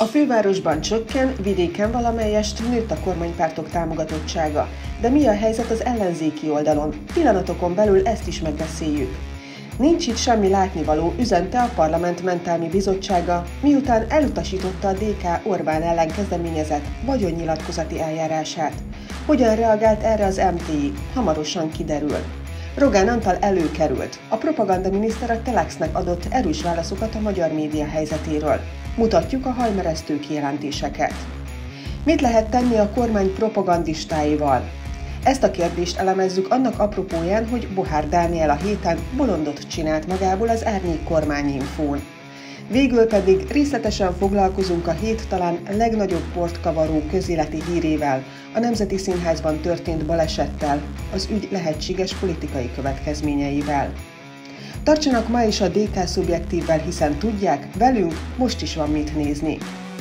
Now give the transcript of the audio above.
A fővárosban csökken, vidéken valamelyest nőtt a kormánypártok támogatottsága. De mi a helyzet az ellenzéki oldalon? Pillanatokon belül ezt is megbeszéljük. Nincs itt semmi látnivaló, üzente a Parlament Mentelmi Bizottsága, miután elutasította a DK Orbán ellen kezdeményezett vagyonnyilatkozati eljárását. Hogyan reagált erre az MTI? Hamarosan kiderül. Rogán Antal előkerült. A propagandaminiszter a Telexnek adott erős válaszokat a magyar média helyzetéről. Mutatjuk a hajmeresztő kijelentéseket. Mit lehet tenni a kormány propagandistáival? Ezt a kérdést elemezzük annak apropóján, hogy Bohár Dániel a héten bolondot csinált magából az Árnyék Kormányinfón. Végül pedig részletesen foglalkozunk a hét talán legnagyobb portkavaró közéleti hírével, a Nemzeti Színházban történt balesettel, az ügy lehetséges politikai következményeivel. Tartsanak ma is a DK Szubjektívvel, hiszen tudják, velünk most is van mit nézni.